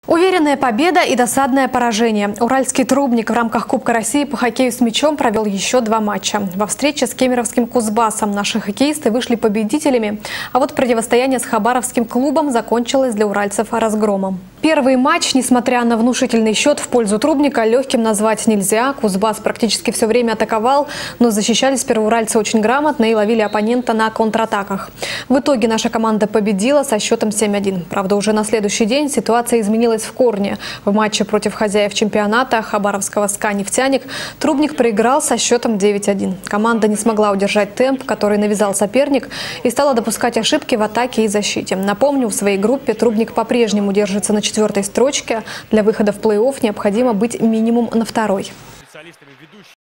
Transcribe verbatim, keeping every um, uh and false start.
Уверенная победа и досадное поражение. Уральский Трубник в рамках Кубка России по хоккею с мячом провел еще два матча. Во встрече с кемеровским Кузбассом наши хоккеисты вышли победителями, а вот противостояние с хабаровским клубом закончилось для уральцев разгромом. Первый матч, несмотря на внушительный счет в пользу Трубника, легким назвать нельзя. Кузбасс практически все время атаковал, но защищались первоуральцы очень грамотно и ловили оппонента на контратаках. В итоге наша команда победила со счетом семь один. Правда, уже на следующий день ситуация изменилась в корне. В матче против хозяев чемпионата хабаровского СКА «Нефтяник» Трубник проиграл со счетом девять один. Команда не смогла удержать темп, который навязал соперник, и стала допускать ошибки в атаке и защите. Напомню, в своей группе Трубник по-прежнему держится на четвертой строчке. Для выхода в плей-офф необходимо быть минимум на второй.